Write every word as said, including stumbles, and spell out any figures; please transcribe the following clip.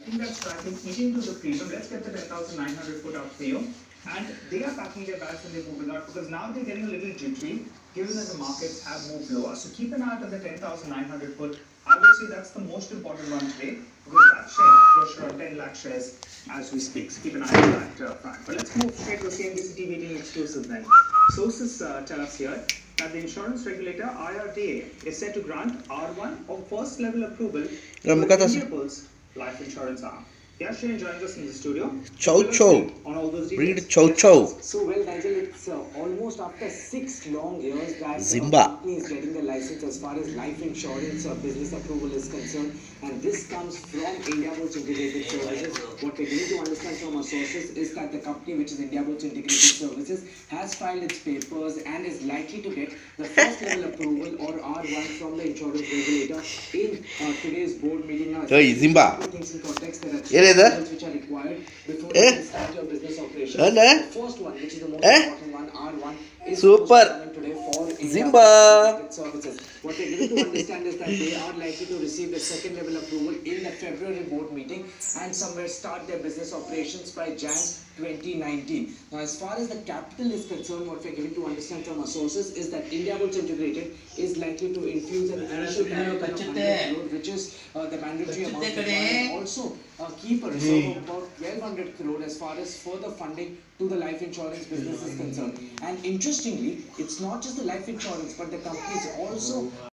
think that's tracking eating to the premium. Let's get the ten thousand nine hundred put out for you. And they are packing their bags and they're moving out because now they're getting a little jittery given that the markets have moved lower. So keep an eye out on the ten thousand nine hundred put. I would say that's the most important one today because that share closer on ten lakh shares as we speak. So keep an eye on that uh, front. But let's move straight to C N B C T V eighteen exclusive then. Sources uh, tell us here that the insurance regulator I R D A is set to grant R one or first level approval for Indiabulls life insurance arm. Yeah, Shih joins us in the studio. Chow chow. Breed chow chow. So well, Nigel, it's uh, almost after six long years that Zimba. the company is getting the license as far as life insurance or business approval is concerned, and this comes from Indiabulls Integrated Services. What we need to understand from our sources is that the company, which is Indiabulls Integrated Services, has filed its papers and is likely to get the first level approval or R one from the insurance regulator in uh, today's board meeting. Now, Hey, Zimba. things in context, there are Here is details which are required before you can start your business operation. Eh? The first one, which is the most Eh? important one, R one, is Super. coming today for Zimba. services. What they're going to understand is that they are likely to receive the second level approval in the February board meeting and somewhere start their business operations by January twenty nineteen. Now, as far as the capital is concerned, what we're given to understand from our sources is that Indiabulls Integrated is likely to infuse an initial capital of one hundred crore, which is uh, the mandatory amount required, and also uh, keep a reserve of about twelve hundred crore as far as further funding to the life insurance business is concerned. And interestingly, it's not just the life insurance, but the company is also